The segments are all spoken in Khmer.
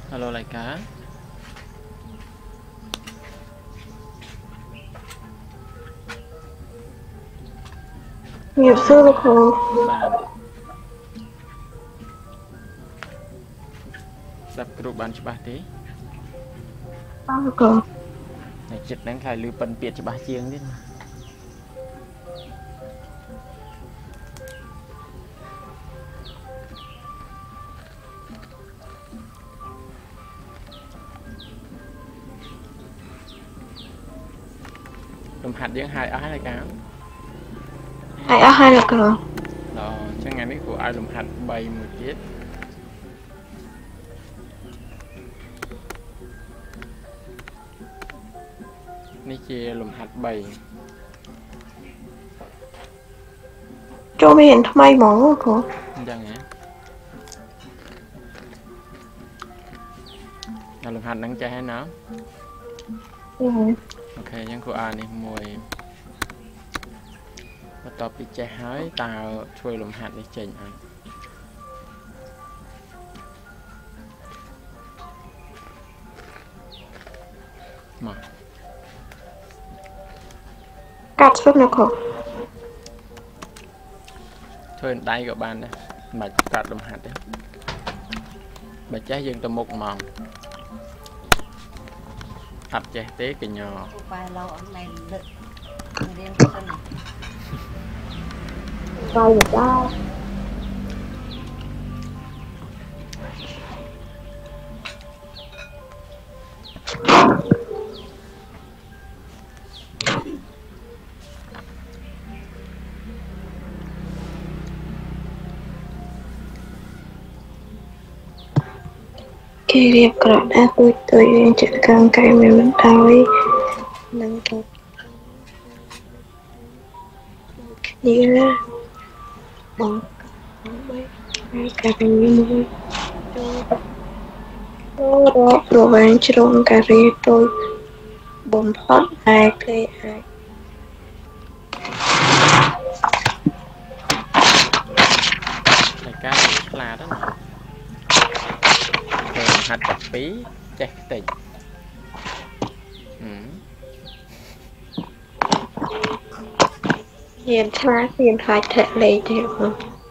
Alo lại cá. Nghiệp sư được không? Bạn sắp group bạnច្បាស់ទេ Được rồi. តែចិត្តហ្នឹងខ្លាចលឺប៉ិនពាក្យច្បាស់ជាងទៀតលំហាត់យើងហើយអស់ហើយកា Hai được rồi. ដល់អញ្ចឹងថ្ងៃនេះគួរឲ្យលំហាត់3មួយទៀតនេះជាលំហាត់3 Cho mình hiện thay món rồi cô. អញ្ចឹងហ៎ដល់លំហាត់ហ្នឹងចេះហើយណា Ừ. អូខេអញ្ចឹងគួរឲ្យនេះមួយបន្ទាប់ពីចេះហើយតើធ្វើលំហាត់នេះចេញអត់មក Cắt suốt được không? ធ្វើដៃក៏បានដែរមិនបាច់កាត់លំហាត់ទេបើចេះយើងទៅមុខហ្មងអត់ចេះទេកញ្ញ Vài lâu ở này đựng riêng cái sân này. Vài được đâu. Khi điệp cọ đã vui tôi duyên chữ con cây mình đói nâng cột đi ra bóng bay cà rì môi đó rồi bạn trộn cà rì tôi bông thoát ai cây ai តែការឆ្លាតណាធ្វើលំហាត់តែ2ចេះតិច hiện thay hiện thay thể lấy thế không?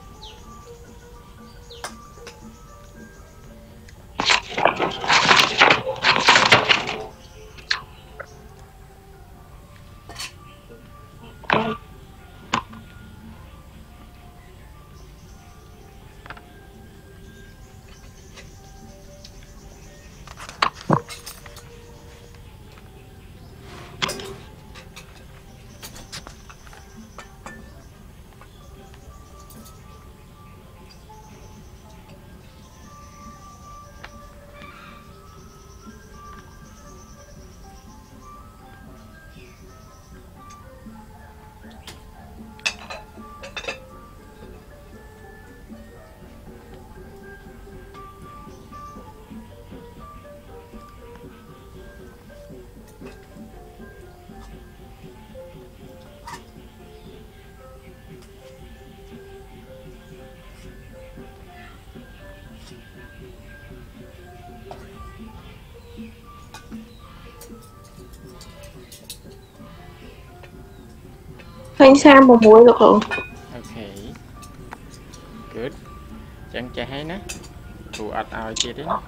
Thanh Sam một muối được không? អូខេ good ចឹងចេះហើយណាគ្រូអត់ឲ្យទៀតទេណា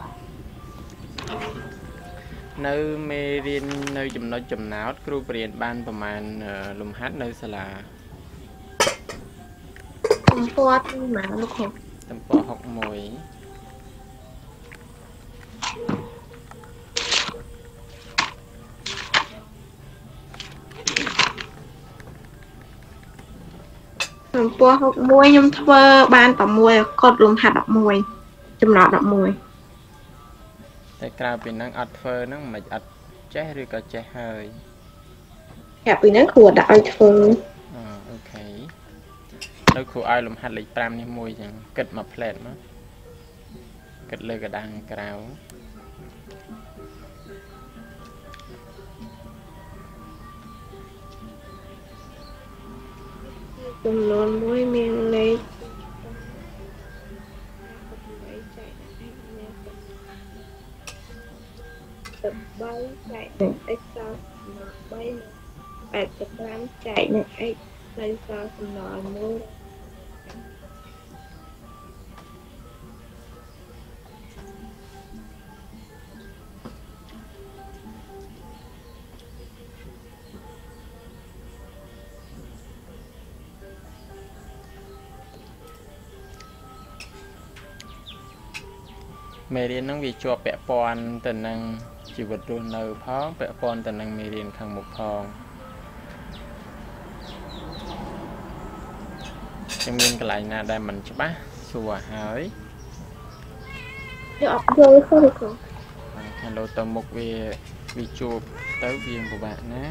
នៅមេរៀននៅចំណុចចំណោតគ្រូបរៀនបានប្រហែលលំហាត់នៅសាលា Không thoát mà được không? ទំព័រ61 Pua học muối nhưng thơ ban tỏ muối cột lùm hạt đọc muối chùm nọ đọc muối តែក្រៅពីហ្នឹងអត់ធ្វើហ្នឹងមិនអត់ចេះឬក៏ចេះហើយ Hẹp vì nó khủa đã ăn thơ អូខេនៅគ្រូឲ្យលំហាត់លេខ5នេះមួយចឹងគិតមកផ្លែតមកគិតលើកដាំងក្រៅ chùm nón muối miếng lấy 83 chạy được x sau nó 3 nè 85 chạy được x lấy sau nó 1 mê riêng nó vì cho bẹ pon tình năng chỉ vật luôn nâu phó bẹ pon tình năng mê riêng khang một phòng trong nguyên cái lại là đây mình cho bác xùa hỏi được rồi không được không hello tầm một về vì chụp tới viên của bạn nè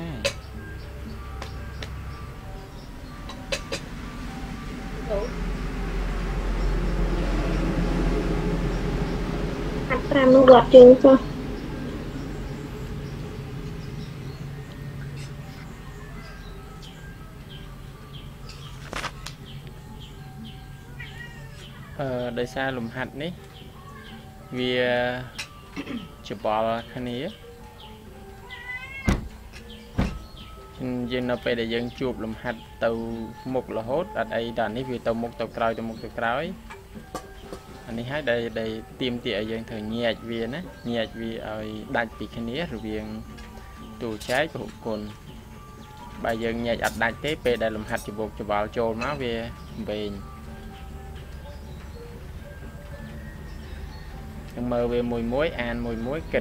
anh làm nó gọt chưa không đây xa lùm hạt ní vì chụp bò khăn ní dân nó phải để dân chụp lùm hạt từ một là hốt ở đây đàn ní vì tàu một tàu cào anh ấy hát đây tìm tỉa dân thời nhạc viên á nhạc vì ở đại bị khăn ní rồi viên tù trái của cồn bài dân nhạc ở đại tế về đây lùm hạt chụp bột chụp vào trồn nó về mơ về mùi muối ăn mùi muối kịch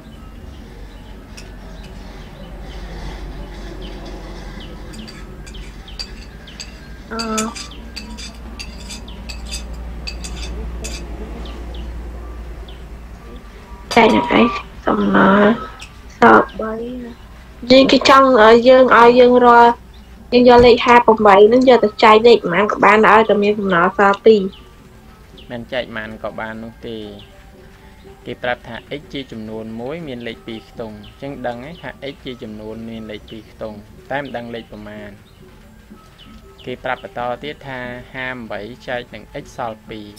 chạy được đấy xong nó sợ bởi riêng cái trong ở dương rồi nhưng do lấy 27 nó giờ được chạy đi mà các bạn đã cho mình nó sao tì mình chạy màn có bàn luôn thì cái prap thả x chia chùm nôn mối miền lệch bị tùng chân đăng ấy thả x chia chùm nôn miền lệch bị tùng tam đăng lệch của màn cái prap to tiết tha 27 chạy bằng x sau pi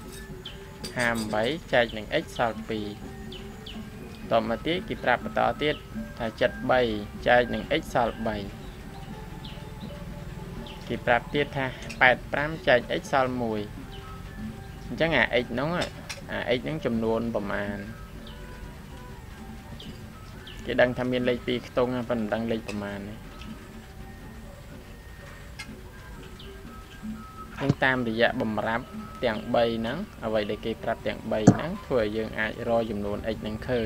27 chạy bằng x sau piต่อมาtiết cái prap to tiết thả chặt 7 chạy bằng x sau 7 cái prap tiết tha 85 chạy x sau 10 chắc là x nó x nó chùm luôn bầm màn cái đăng tham miên lấy pi tông phần đăng lấy bầm màn này những tam thì dạ bầm ráp tiếng bay nắng ở vậy để kịp ráp tiếng bay nắng thôi dương ai rồi chùm luôn x nắng khơi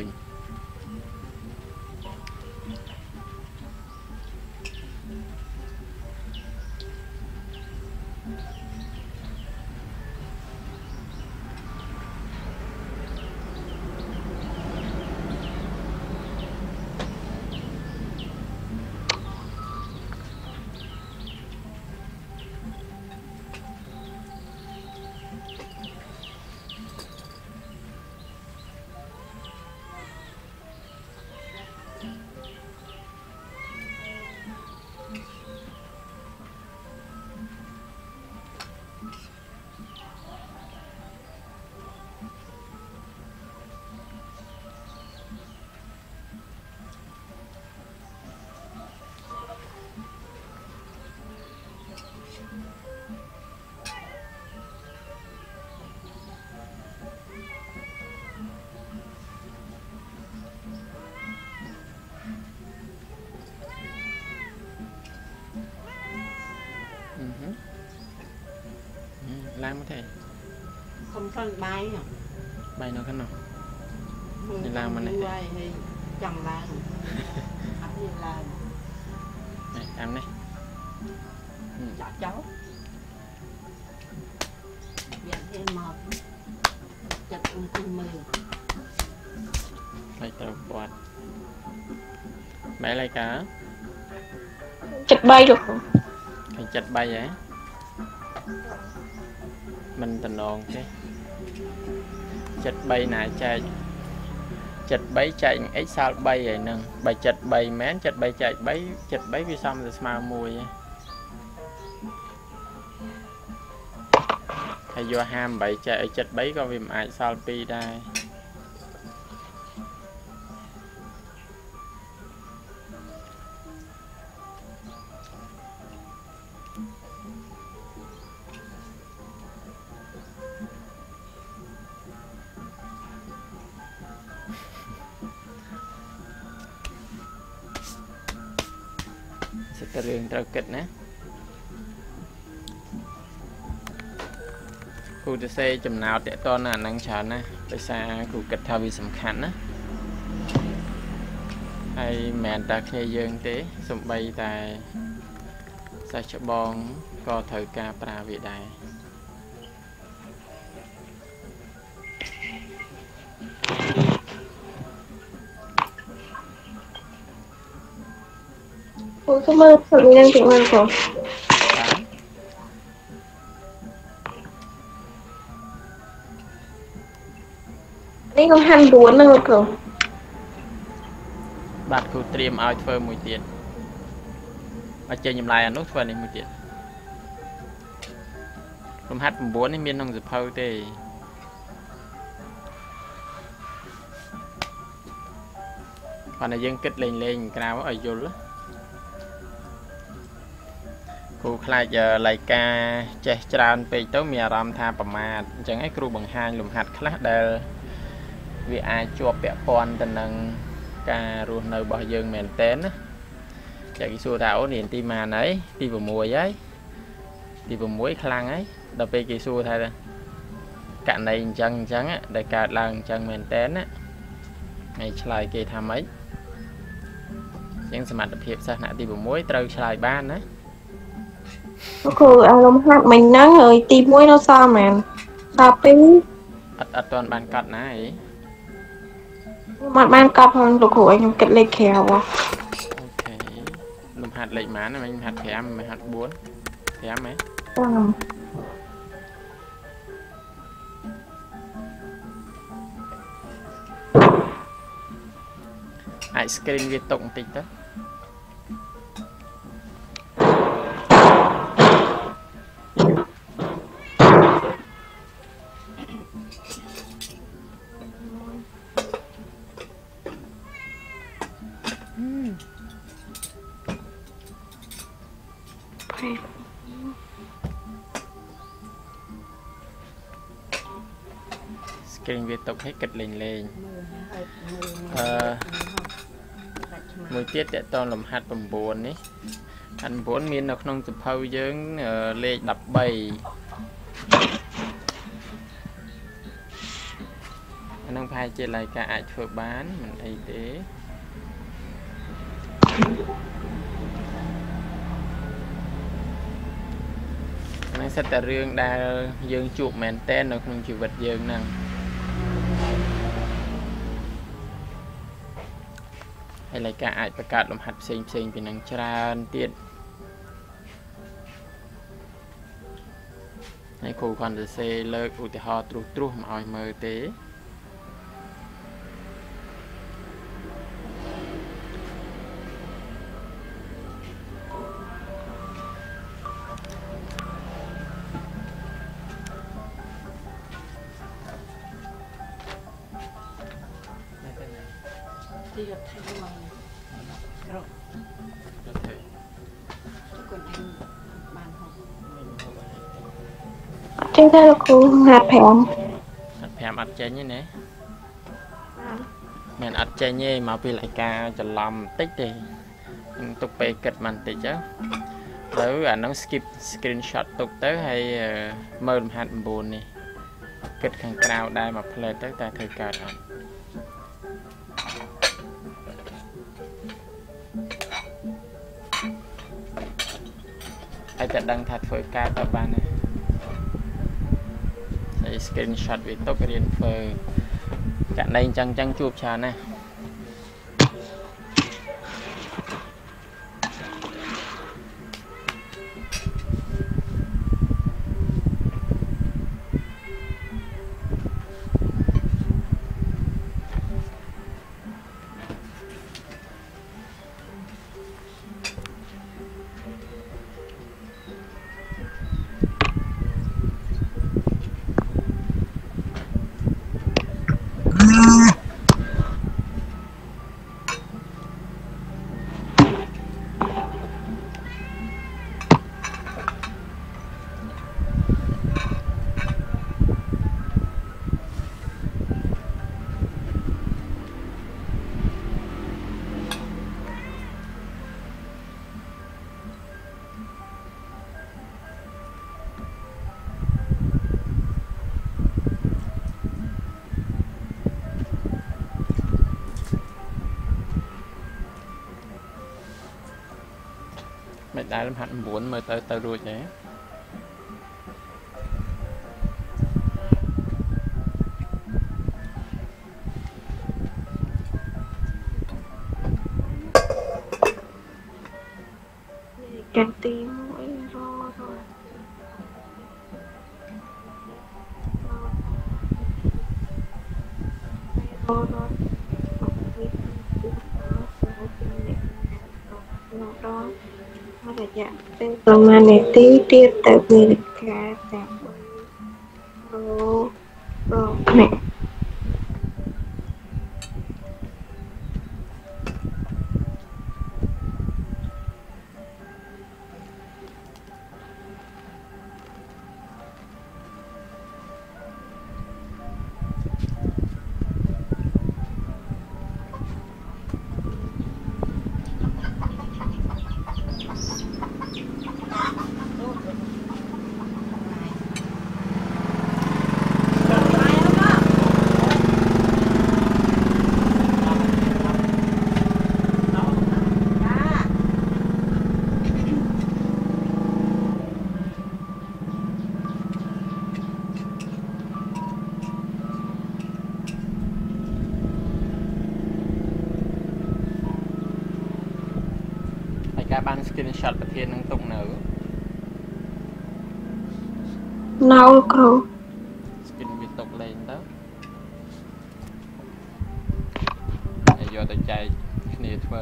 làm có thể không phân bay à bay nó cái nào đi làm mà này chẳng làm đi làm này làm này chọn cháu giờ thêm một chặt cùng 10 lại tàu quạt mẹ lại cả chặt bay được không phải chặt bay vậy mình tình ồn chứ chặt bay này chạy chặt bay chạy x sao bay vậy nè bài chặt bay mén chặt bay chạy chặt bay vì xong rồi màu mùi hay do ham bảy chạy chặt bay có vì ai sao pi đây តែរឿងត្រូវគិតណាគ្រូទៅសេចំណោទតតណាហ្នឹងច្រើនណាដោយសារគ្រូគិតថាវាសំខាន់ណាហើយមិនមែនតែគ្នាយើងទេសំបីតែសាច់ច្បងក៏ត្រូវការប្រើវាដែរអូទៅមើលព្រឹកនឹងទីមើលផងនេះខ្ញុំហាន់រួនហ្នឹងលោកគ្រូបាទគ្រូត្រៀមឲ្យធ្វើមួយទៀតមកចេញចម្លើយអានោះធ្វើនេះមួយទៀតលំហាត់9នេះមានក្នុងសភៅទេប៉ុន្តែយើងគិតលេងក្រៅឲ្យយល់គ្រូខ្លាចលៃការចេះច្រើនពេកទៅមានអារម្មណ៍ថាប្រមាថអញ្ចឹងឯងគ្រូបង្ហាញលំហាត់ខ្លះដែលវាអាចជាប់ពាក់ព័ន្ធទៅនឹងការរស់នៅរបស់យើងមែនតើណាចាគេសួរថាអូនរៀនទីម៉ានហើយទី6ហើយទី6ខ្លាំងហើយដល់ពេលគេសួរថាករណីអញ្ចឹងដែលកើតឡើងអញ្ចឹងមែនតើណាហើយឆ្លើយគេថាម៉េចអញ្ចឹងសមត្ថភាពសិស្សថ្នាក់ទី6ត្រូវឆ្លើយបានណាគ្រូអារម្មណ៍ហាត់មិញហ្នឹងហើយទី1នៅសល់មែនសល់2 អត់ទាន់បានកត់ណាអីមកបានកត់ផងលោកគ្រូឲ្យខ្ញុំគិតលេខក្រៅអូខេលំហាត់លេខប៉ុន្មានមិញហាត់5មិញហាត់4 5ហ៎អាច screen វាຕົកបន្តិចទៅscreen វាຕົកឲ្យគិតលេងមួយទៀតតតលំហាត់9នេះហាត់9មាននៅក្នុងសភៅយើងលេខ13អានឹងប្រហែលជាលៃការអាចធ្វើបានមិនអីទេអានឹងសិតតែរឿងដែលយើងជួបមែនតែននៅក្នុងជីវិតយើងហ្នឹងហើយលៃការអាចបង្កើតលំហាត់ផ្សេងពីនឹងច្រើនទៀតហើយគ្រូគ្រាន់តែសេលើកឧទាហរណ៍ត្រួសមកឲ្យមើលទេទីរត់ថៃមករត់គាត់ឯងបានហូបចេញទៅលោកគ្រូហាត់5 អត់ចេញទេណាមិនអត់ចេញទេមកពីលៃការច្រឡំបន្តិចទេខ្ញុំទុកពេលគិតបន្តិចទៅអានឹង skip screenshot ទុកទៅហើយមើលលំហាត់9នេះគិតខាងក្រៅដែរមកផ្លែទៅតែធ្វើកើតអត់ហើយតែដឹងថាធ្វើការទៅបានណាហើយ screenshot វាទុករៀនធ្វើករណីអញ្ចឹងជួបច្រើនណាស់ đá lắm hạt muốn mới tới rồi nhé càng tim mỗi rồi rồi đó là dạng tên còn mà này tí tiết tại vì cả tạm rồi nè các bạn screenshotประเทศនឹងទុកនៅ nấu cầu skin វាទុកលេងទៅហើយយកទៅចែកគ្នាធ្វើ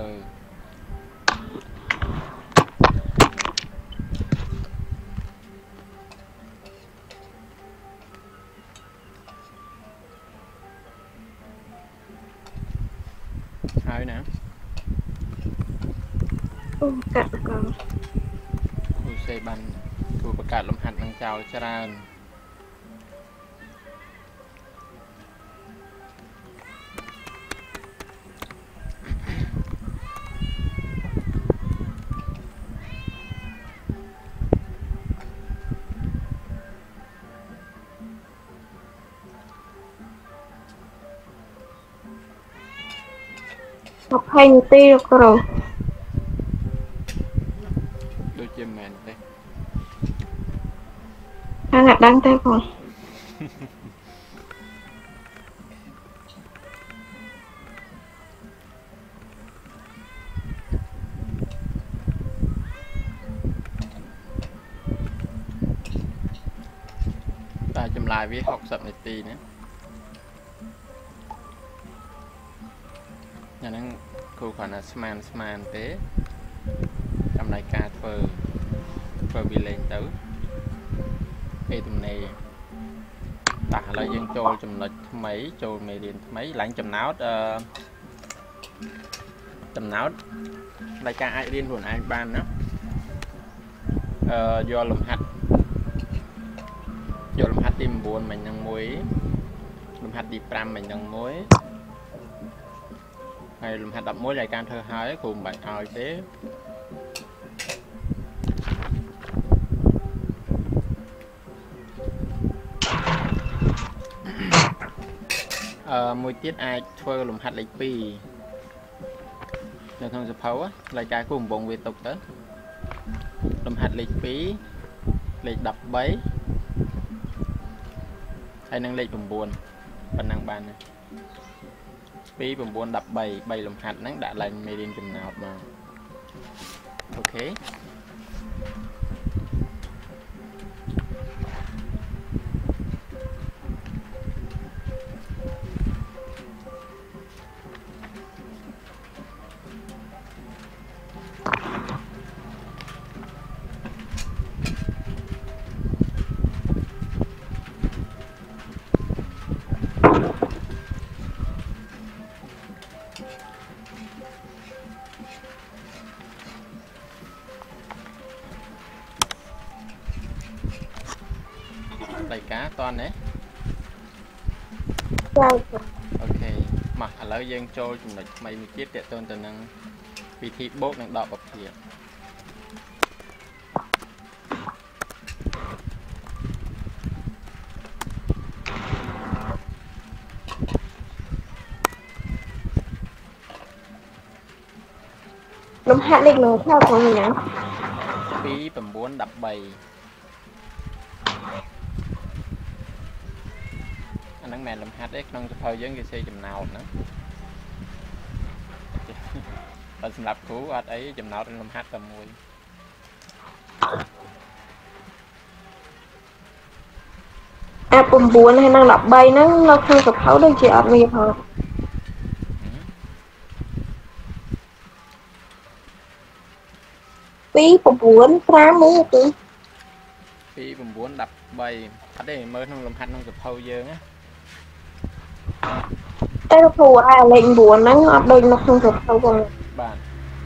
ហើយណា cắt cầu គូសេបានគូបង្កើតលំហាត់នឹងចោលច្រើន 20 នាទីលោកគ្រូដូចជាមែនទេ Anh đã đăng tay rồi. តែចម្លើយវា60នាទីណាអាហ្នឹងគូគ្រាន់តែស្មានទេចំណាយការធ្វើវាលេងទៅពេលទំនេរតាឥឡូវយើងចូលចំណុចថ្មីចូលមេរៀនថ្មីឡើងចំណោទរายការអាចរៀនខ្លួនឯងបានណាយកលំហាត់ទី9មិញនឹងមួយលំហាត់ទី5មិញនឹងមួយហើយលំហាត់11រายការធ្វើហើយគ្រូមិនបាច់ឲ្យទេមួយទៀតអាចធ្វើលំហាត់លេខ2នៅក្នុងសភៅរายការគូកំពុងវាទុកទៅលំហាត់លេខ2លេខ13ហើយនឹងលេខ9ប៉ុណ្ណឹងបានណា2 9 13 3លំហាត់ហ្នឹងដាក់ឡើងមេរៀនចំណោទមកអូខេรายการตอนนี้โอเคมาឥឡូវយើងចូលចំណុចថ្មីមួយទៀតទាក់ទងទៅនឹងវិធីបូកនិងដកបព្វាลมหายใจหนูเข้าตรงนี้นะ 2 9 13 anh đang mẹ làm hạt đấy trong cái thời gian cái xe chùm nào nữa và xem lập cũ ở ấy chùm nào trong làm hạt tầm mùi bùm buồn hay năng đập bay nó không sập thấu đây chị ở nghiệp hả phí bùm buồn phá mới được phí bùm buồn đập bay ở đây mới không làm hạt trong sập thấu dương á cái thù ai lệnh buồn nó ở đây nó không sập thấu rồi bạn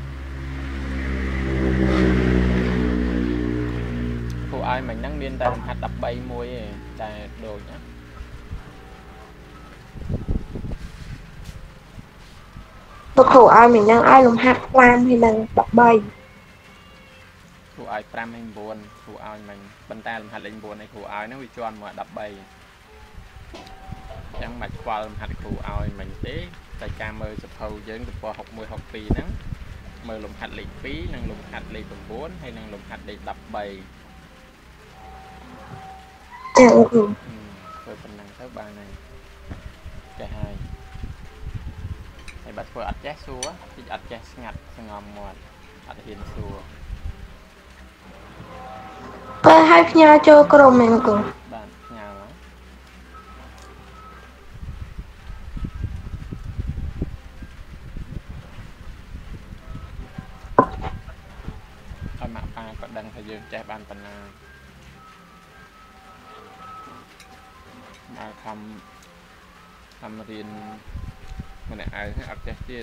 thù ai mình đang miên ta làm hạt đập bay mùi tại đồ nhá nó khổ ai mình đang ai làm hạt làm hay là đập bay thù ai pram hay buồn thù ai mình bên ta làm hạt lệnh buồn này thù ai nó bị cho mà đập bay chẳng mạch qua làm hạt thù ai mình thế tại ca mơ sập thấu dương được qua học 10 học phí nắng mơ lùm hạt lệnh phí năng lùm hạt lệnh bùm buồn hay năng lùm hạt lệnh đập bay tôi phần năng thứ ba này cái hai bật phơi ắt chết xua thì ắt chết ngặt ngầm một ắt hiền xua có hai nhà cho cô mình cũng bạn nhà đó ở mạng ba có đăng thời gian trái ban phần nào mà thăm riêng mình ai thấy ắt chết chết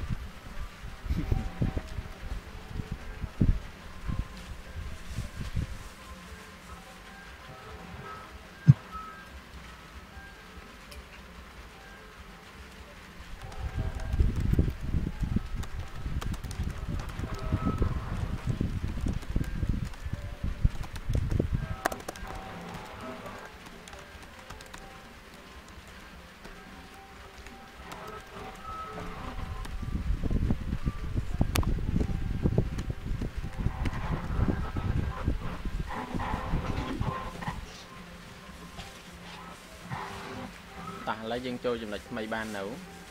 ta lấy dân trôi dùm lại mày ban nấu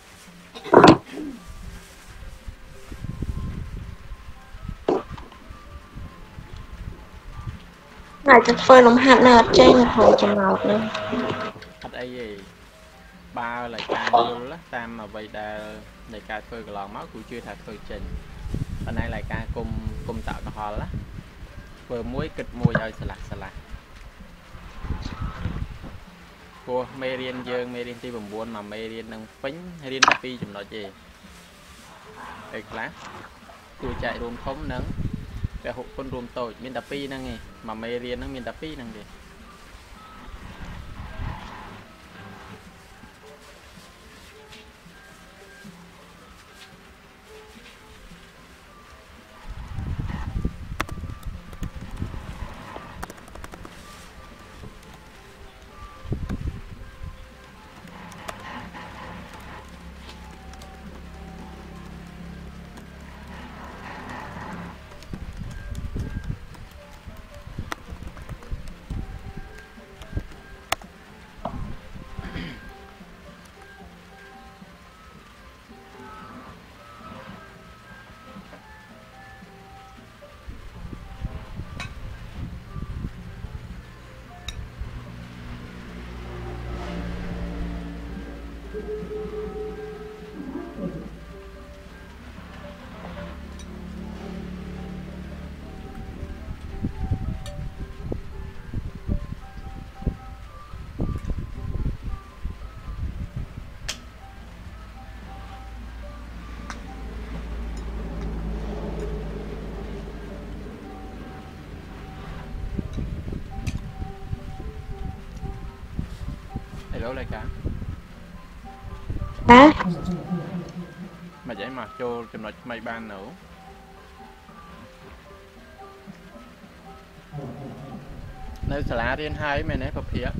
này cho phơi làm hạt nào trên là hồi chừng nào nữa hạt ấy gì ba là ca vô lá tam mà vậy là này ca phơi cái lò máu cũng chưa thật phơi trình hôm nay là ca cùng tạo cái hò lá vừa muối kịch mùi ơi xà lạt cô mê riêng dương mê riêng ti bùm buồn mà mê riêng đang phính hay riêng tập pi chùm nó gì đây lá tôi chạy rùm thống nắng cái hộp con rùm tội miền tập pi năng nghe mà mê riêng nó miền tập pi năng gì hello lại cả hả mà vậy mà cho chùm nó mày ban nữa nơi xả lá riêng hai mày nè phập phía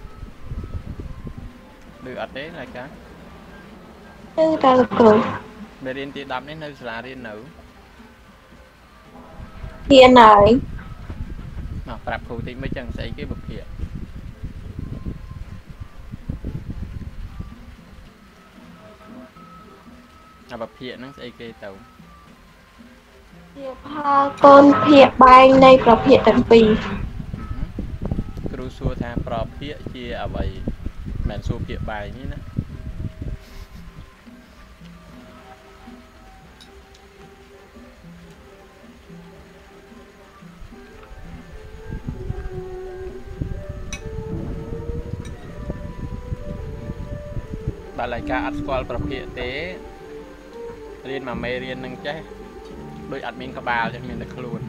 được ở đấy lại cả chứ ta được rồi Mẹ riêng tí đập đến nơi là riêng nữ. Hiện này. Mà prap khu tí mới chẳng xảy cái bậc hiện. À bậc hiện nó sẽ kê tàu. Con hiện bay này bậc hiện tận pì. Cứ xua tha prap hiện chia ở vậy. Mẹ xua hiện bài như thế. Bà lại ca ắt squallประเภท tế riêng mà mê riêng nâng chết đôi ắt miếng cả bà cho mình được luôn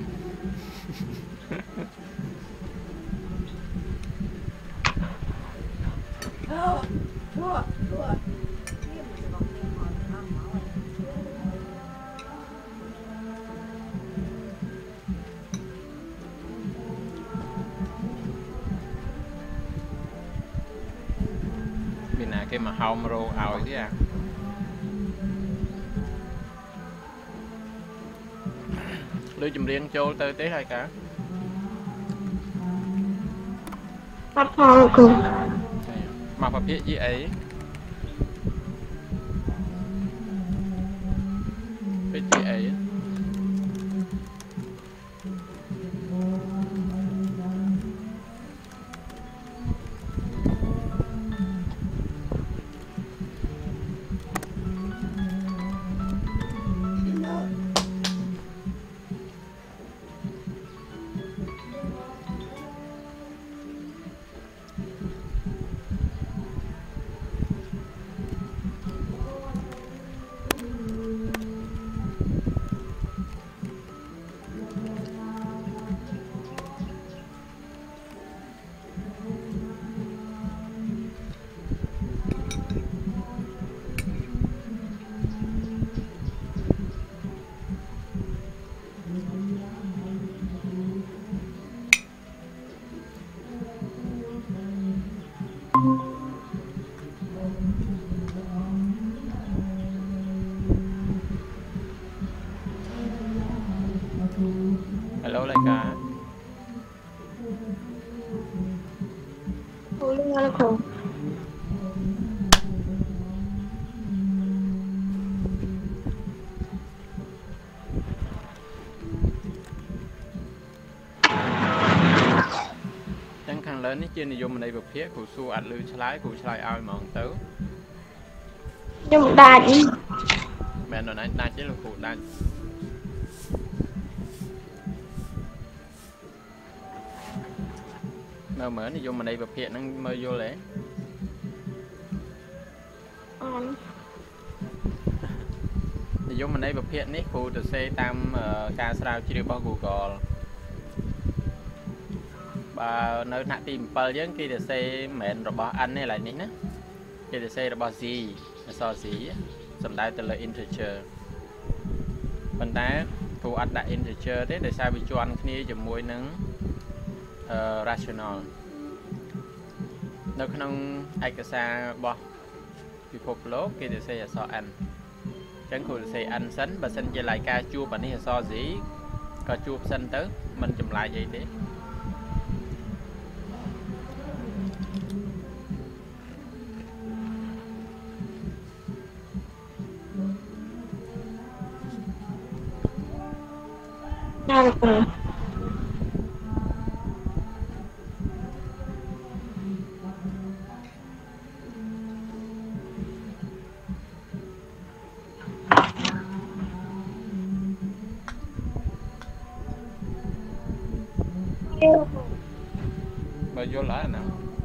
mình là cái mà hồng rô ảo chứ à lưu chùm riêng châu tới tế hay cả Bắt phong cùng. mà phải biết gì ấy biết gì ấy hello lại cả Ôi nghe là cùng. chẳng khăn lớn ấy trên này dùng mình đây bậc phía của xua ạch lưu của slide ao mòn tớ Nhưng mà đài đi. mẹ nó nói chế là cụ đa mà mở thì dùng mình đây bậc hiện nó mơ vô lẽ thì dùng mình đây bậc hiện ấy cụ từ xe tam ca sao chỉ được bao Google và nơi nãy tìm bờ giống kia từ xe mẹn rồi bỏ anh này lại nín á kia từ xe rồi bỏ gì so gì sầm đai từ lời integer phần tá cụ anh đã integer thế để sao bị cho anh kia chùm môi nắng rational nó không ai cả xa bỏ bị phục lốt kia để xây so anh chẳng cụ xây anh sánh và sinh về lại ca chua và này so gì có chua xanh tới mình chùm lại vậy đấy Ra được rồi. mà vô lại nào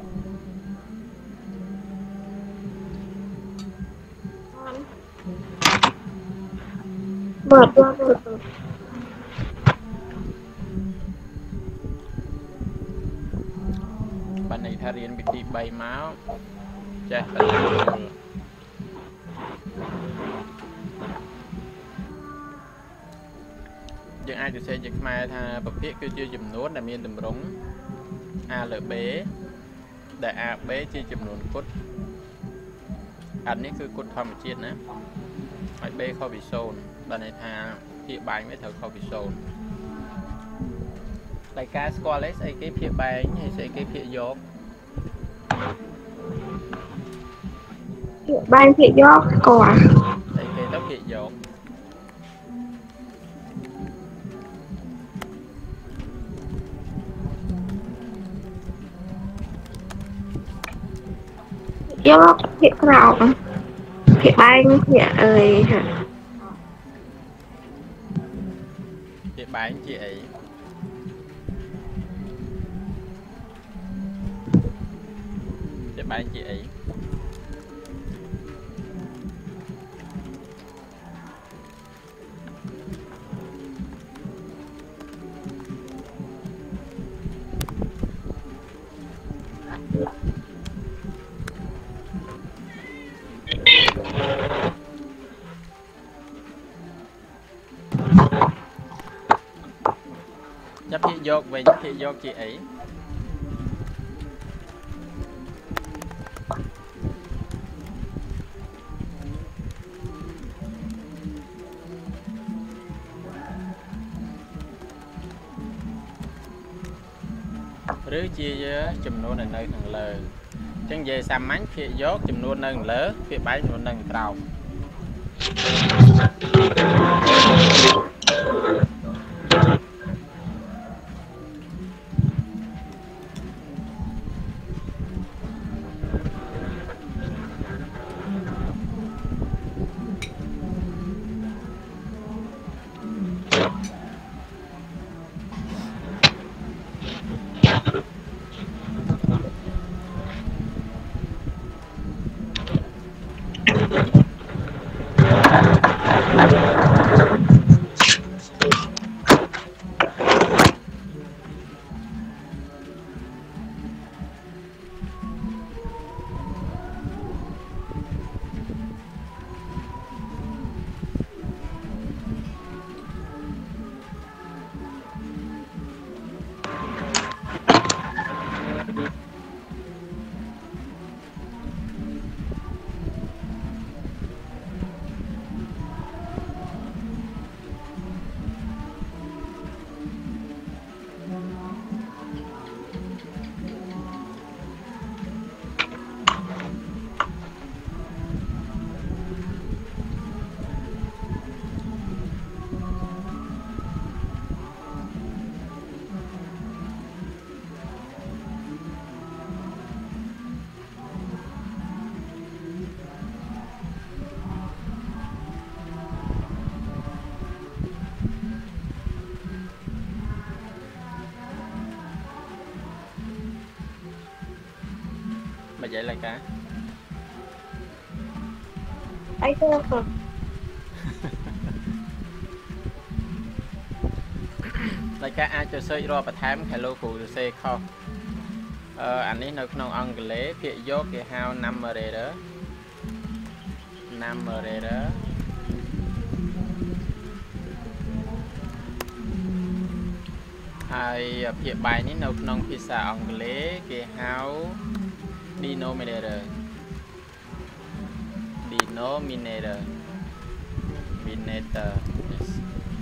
Mệt quá rồi. bạn này tha riêng bị đi bay máu chết nhưng ai thì sẽ dịch mai tha bậc thiết cứ chưa chùm nốt là miên tùm rúng a l b để a b chưa chùm nốt cốt anh ấy cứ cốt thầm chiết nữa ហើយ B ខុសពី0បើន័យថាភាគបែងវាត្រូវខុសពី0តែការស្គាល់ស្អីគេភាគបែងហើយស្អីគេភាគយកភាគបែងភាគយកស្គាល់ស្អីគេទៅភាគយកយកភាគក្រោមភាគបែងភាគអើយហ่ะភាគបែងជាអីភាគបែងជាអីចាប់ភាគយកវិញភាគយកជាអីឬជាចំនួននៅខាងលើអញ្ចឹងនិយាយសាមញ្ញភាគយកចំនួននៅខាងលើភាគបែងចំនួននៅខាងក្រោមមិនvậy lại cả អីទៅ lại cả អាចទៅ search រកបន្ថែម Hello គ្រូសរសេរខុសអានេះនៅក្នុងអង់គ្លេសពាក្យយកគេហៅ numerator ហើយភាគបែងនេះនៅក្នុងភាសាអង់គ្លេសគេហៅ denominator yes.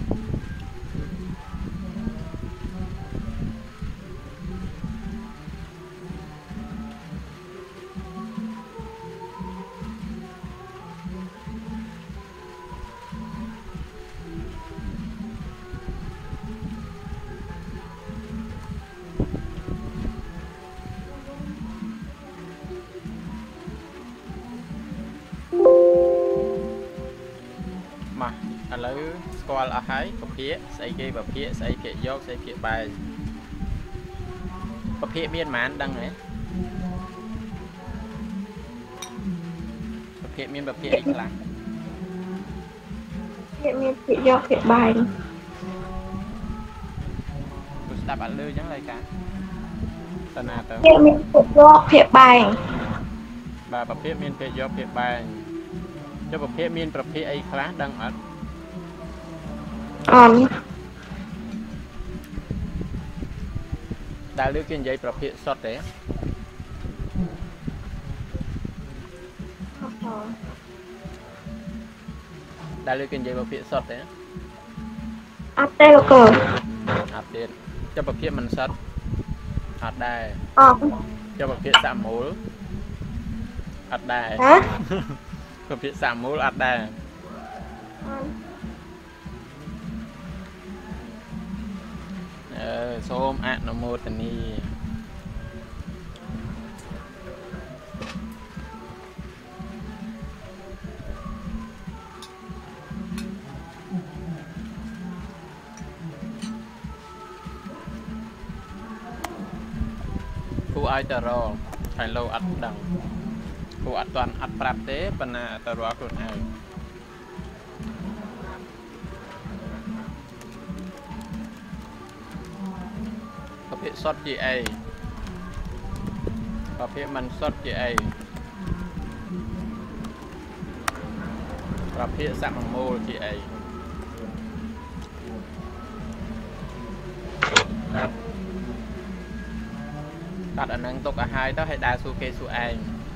ឥឡូវស្គាល់អស់ហើយប្រភេទស្អីគេប្រភេទស្អីភាគយកស្អីភាគបែងប្រភេទមានប៉ុន្មានដឹងទេប្រភេទមានប្រភេទអីខ្លះភាគមានភាគយកភាគបែង tôi ស្ដាប់អត់លឺអញ្ចឹងឡើយកាតណាទៅភាគមានភាគយកភាគបែងបាទប្រភេទមានភាគយកភាគបែងចុះប្រភេទមានប្រភេទអីខ្លះដឹងអត់ដែលលើគេនិយាយប្រភេទសុទ្ធទេ đã lưu kinh dây bảo phía sọt đấy ắt đây là cờ ắt điện cho bảo phía mình sọt ắt đây cho bảo phía sạm mũ ắt đây bảo phía sạm mũ ắt đây xôm ạ nó một tần đi cô ai tờ rò phải lâu ắt đằng cô ắt toàn ắt prap tế phần tờ rò luôn aiประเภทซอส GA ประเภทมันซอส GA ประเภทสัมโม GA ตัดอันนั้นตกอาหารต้องให้ดาสูเกสูไอ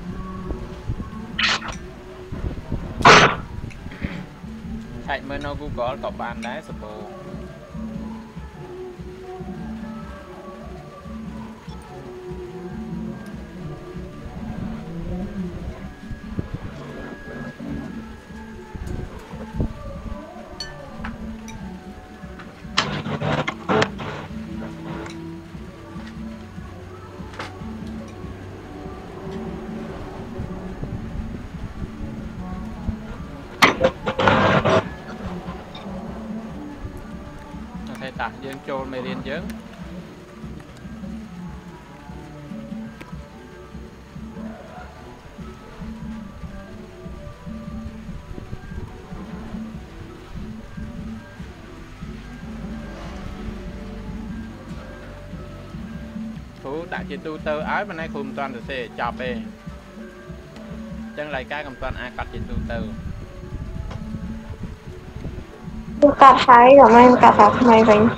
ใช้เมนูกูก็ตอบบานได้สบู่យើងចូលមេរៀនយើងគ្រូដាក់ជាទូទៅឲ្យមិនឲ្យគ្រូមិនទាន់ទៅទេចប់ទេអញ្ចឹងរយការកំទាន់អាចកាត់ជាទូទៅកាត់ហើយដល់មិនកាត់ថាថ្មីវិញ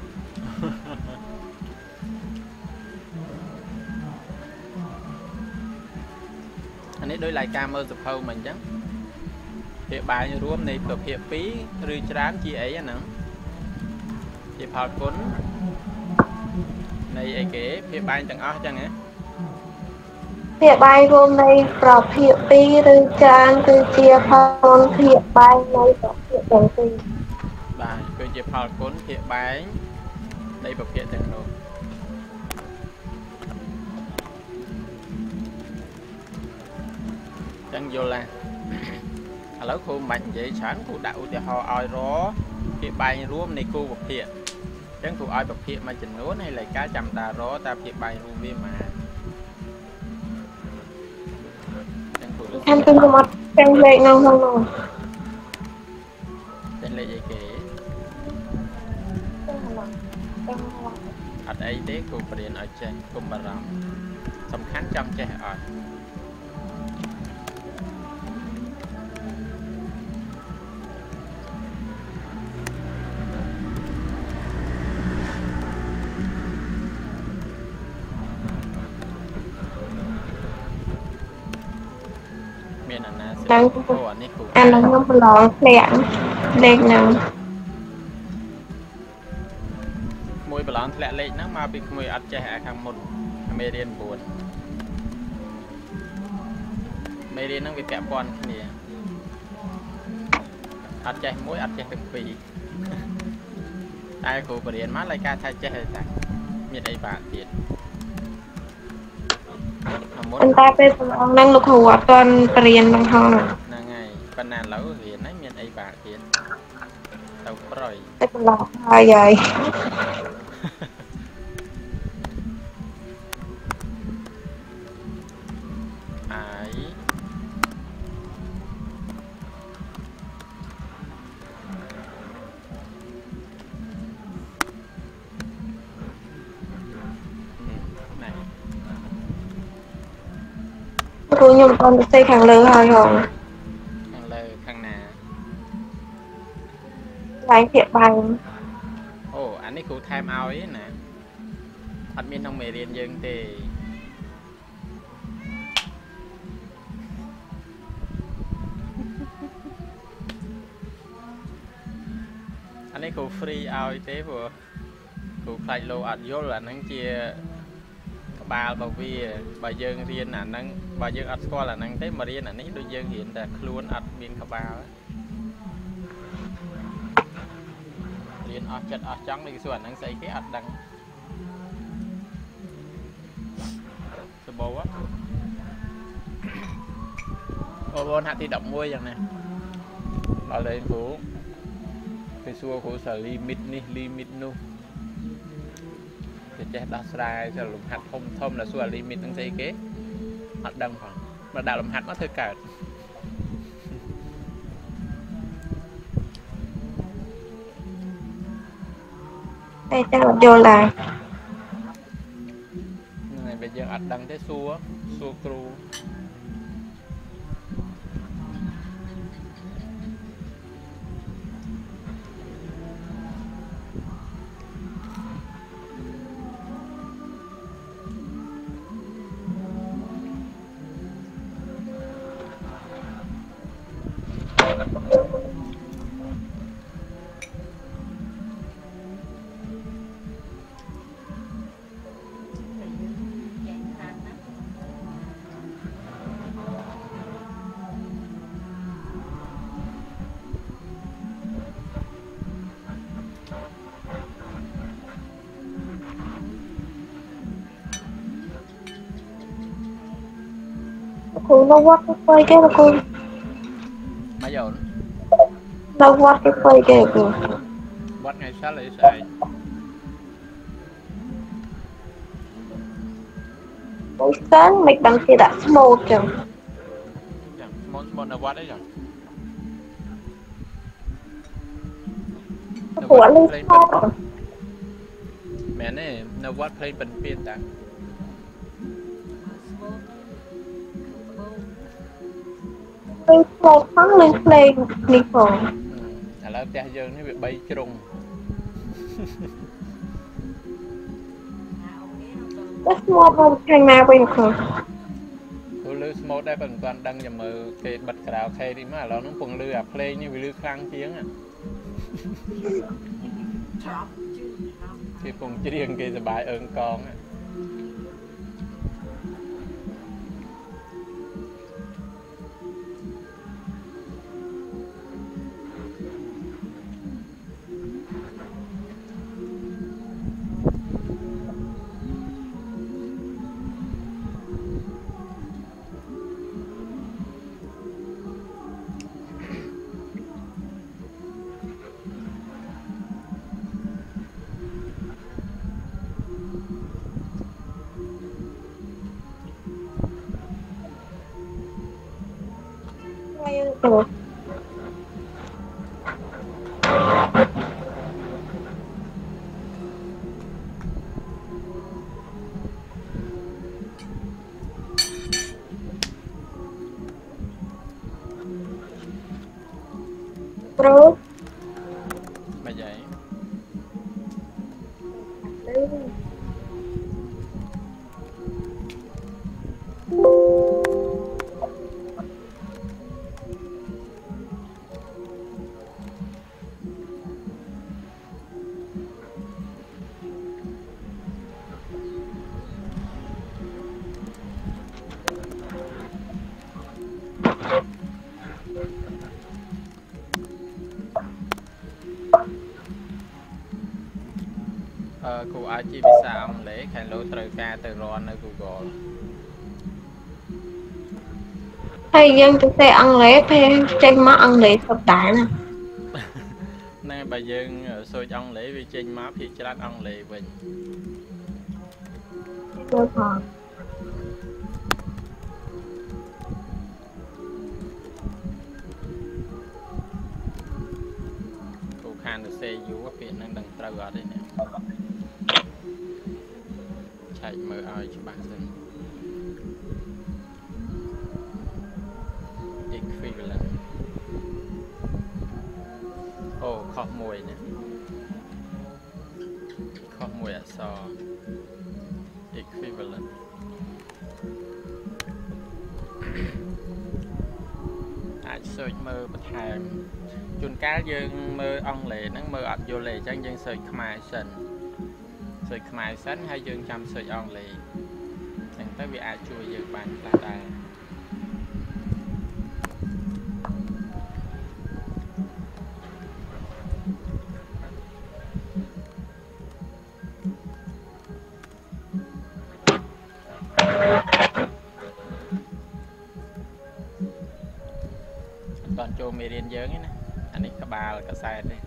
នេះដោយរយការមើលសភៅមិនអញ្ចឹងពាក្យបាយរួមនៃប្រភេទ2ឬច្រើនជាអីហ្នឹងជាផលគុណនៃអីគេពាក្យបាយទាំងអស់អញ្ចឹងហ៎ពាក្យបាយរួមនៃប្រភេទ2ឬច្រើនគឺជាផលពាក្យបាយនៃប្រភេទទាំងពីរបាទគឺជាផលគុណពាក្យបាយនៃប្រភេទទាំងនោះចឹងយល់ណាឥឡូវគ្រូមិនបាច់និយាយច្រើនគ្រូដាក់ឧទាហរណ៍ឲ្យរពាក្យបាយរួមនៃគូប្រភេទចឹងគ្រូឲ្យប្រភេទមួយចំនួនហើយលេខការចាំតារតើពាក្យបាយរួមវាម៉ាចឹងគ្រូខាងខ្ញុំអត់ទាំងលេខនោះទាំងលេខអីគេអត់អីទេគ្រូបរៀនឲ្យចេះគុំបារម្ភសំខាន់ចង់ចេះអត់មានអាណាសិអូអានេះគ្រូអានោះខ្ញុំប្រឡងធ្លាក់លេខហ្នឹងមួយប្រឡងធ្លាក់លេខហ្នឹងមកពីក្មួយអត់ចេះអាខាងមុនមេរៀន9មេរៀនហ្នឹងវាពាក់ព័ន្ធគ្នាអត់ចេះមួយអត់ចេះទាំងពីរតែគ្រូបរៀនមកលេខការថាចេះតែមានអីបាក់ទៀតតែពេលប្រឡងហ្នឹងលោកគ្រូអត់ទាន់បរៀនបង្ហោះហ្នឹងហើយប៉ុន្តែឥឡូវរៀនហ្នឹងមានអីបាក់ទៀតទៅប្រយតែប្រឡងហើយគ្រូខ្ញុំអត់ទៅខាងលើហើយហងខាងលើខាងណាឡើងភាគបាយអូអានេះគ្រូថែមឲ្យណាអត់មានក្នុងមេរៀនយើងទេ cô free ao tế vừa cô khai lô ạt vô là nắng chia ba bảo vi bà dương riêng là nắng bà dương ắt qua là nắng tế mà riêng là nấy đôi dương hiện là luôn ắt biên cả ba liền ắt chặt ắt trắng điส่วนnắng xây cái ắt đằng sờ bầu á ô bon hạ thì động môi chẳng nè ở đây phố cái xua của sở limit nu để che đa sai cho lục hạt thông là xua limit tăng xây kế hạt đằng khoảng mà đào làm hạt nó thôi cả đây ta vô là này bây giờ hạt đằng thế xua cru cô nó quát cái quay cái là cô mấy giờ nó quát cái quay cái là cô bắt ngày sát lấy sai buổi sáng mình bằng kia đã smooth chẳng môn là quát đấy rồi của lên sao mẹ này nó quát play bên phiên ta lên play thắng lên play đi còn là cha dương nó bị bay trùng rất smooth không thành nào bây giờ tôi lưu smooth đây phần toàn đăng nhầm mờ cái bật cả đào khay đi mà nó phần lưu à play như vì lưu khang tiếng à cái phần chỉ riêng kia là bài ơn con á rồi rồi mà vậy cô ai chi bị sao ông lễ khai lô trời ca từ ron ở Google thầy dân chúng ta ăn lễ phải tranh má ăn lễ tập đại nè nay bà dân xôi ông lễ vì trên má thì cho ăn ông lễ mình tôi còn cô khan được xe vô các viện đang đằng trâu ở đây nè chạy mở ai cho bạn dân equivalent ô khó mùi nè khó mùi ở so equivalent ai search mơ bất hàm chuồn cá dương mơ ong lệ nắng mơ ập vô lệ chẳng dân sợi khmai sân hay dương chăm sợi ong lệ chẳng tới vì ai chui dương bàn ta ta còn cho mê điên dớn ấy nè anh ấy có ba là có sai đấy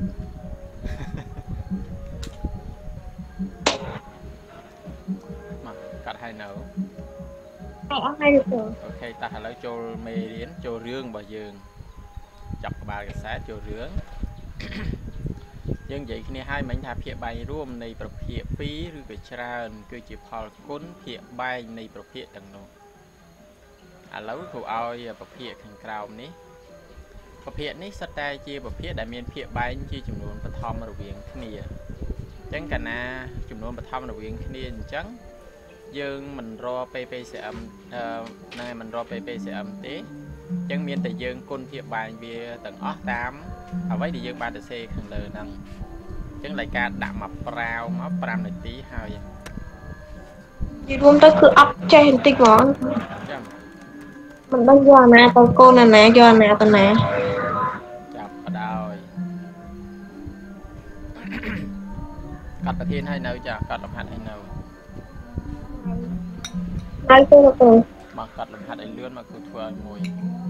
mà cắt hai nấu hay được rồi ok ta hãy lấy cho mê điên cho rương bà dương chọc ba cái sát cho rướng dân vậy khi hai mình thà phía bayរួមnàyប្រភេទ2ឬក៏ច្រើនគឺជាផលគុណភាគបែងនៃប្រភេទទាំងនោះឥឡូវគ្រូឲ្យប្រភេទខាងក្រោមនេះប្រភេទនេះសិតតែជាប្រភេទដែលមានភាគបែងជាចំនួនបឋមរវាងគ្នាអញ្ចឹងកាលណាចំនួនបឋមរវាងគ្នាអញ្ចឹងយើងមិនរក PPCM ណែមិនរក PPCM ទេអញ្ចឹងមានតែយើងគុណភាគបែងវាទាំងអស់តាមអ្វីដែលយើងបានទៅសេខាងលើហ្នឹងអញ្ចឹងដោយការដាក់មកប្រាវមក5នាទីហើយនិយាយរួមទៅគឺអត់ចេះបន្តិចហ្មងចាំ mình đang giờ nè tao cô nè nè giờ nè tao nè ចាប់បដោយកាត់ប្រធានឲ្យនៅចាកាត់លំហាត់ឲ្យនៅ đây tôi là tôi មកកាត់លំហាត់ឲ្យលឿនមកគឺធ្វើឲ្យមួយ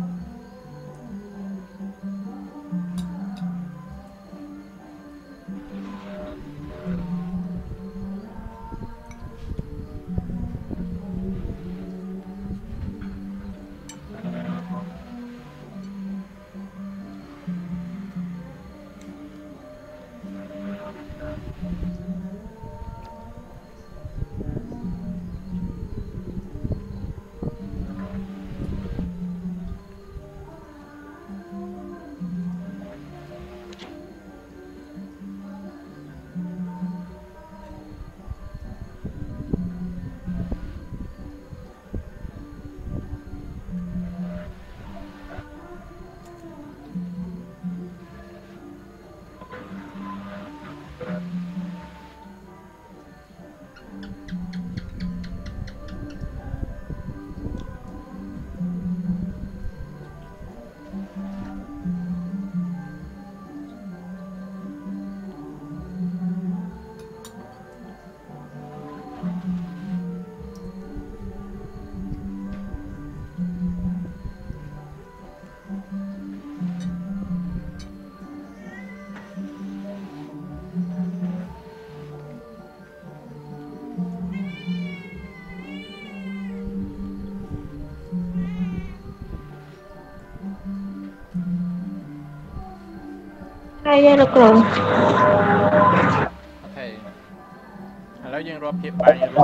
đây là được rồi អូខេឥឡូវយើងរាប់ភាពបែងរួម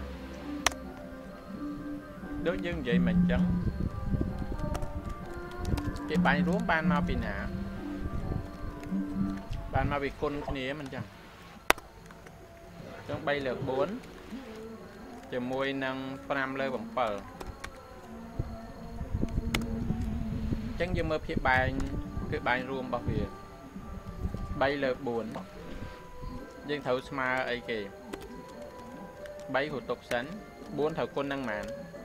ដូចយើងនិយាយមិនអញ្ចឹងភាពបែងរួមបានមកពីណាបានមកពីគុណគ្នាមិនអញ្ចឹង3លើក4ជាមួយនឹង5លើក7អញ្ចឹងយើងមើលភាពបែងគឺបែងរួមរបស់វា3លើក4យើងត្រូវស្មើអីគេ3គ្រូទុកសិន4ត្រូវគុណនឹងប៉ុន្មាន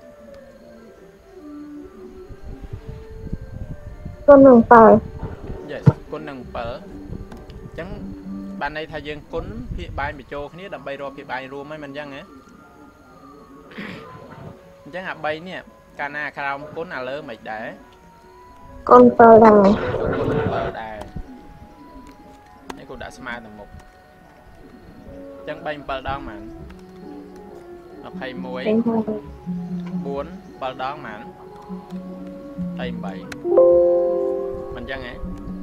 con đường tờ yes គុណនឹង7អញ្ចឹងបានន័យថាយើងគុណភាគបែងបញ្ចូលគ្នាដើម្បីរកភាគបែងរួមហ្នឹងមិនអញ្ចឹងហ៎អញ្ចឹងអា3នេះកាលណាក្រោមគុណអាលើមិនដែរ con tờ đằng គុណ7ដែរនេះគូដាក់ស្មើទៅមុខអញ្ចឹង3 7ដងប៉ុន្មាន21 4 7ដងប៉ុន្មាន28មិនអញ្ចឹងហ៎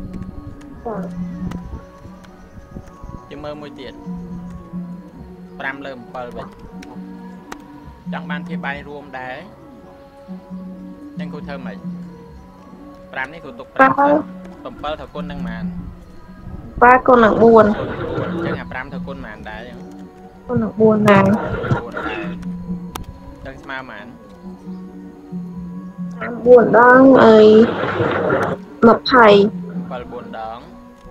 យើងមើលមួយទៀត5លើ7វិញចង់បានភាពបែងរួមដែរអញ្ចឹងគូធ្វើម៉េច5នេះគូទុក5 7ទៅគុណនឹងប៉ុន្មាន ba con là buồn អញ្ចឹងអា5ទៅគុណប៉ុន្មានដែរអញ្ចឹង con là buồn này 4ដែរអញ្ចឹងស្មើប៉ុន្មាន buồn đang ấy mập thầy Bal buồn đón.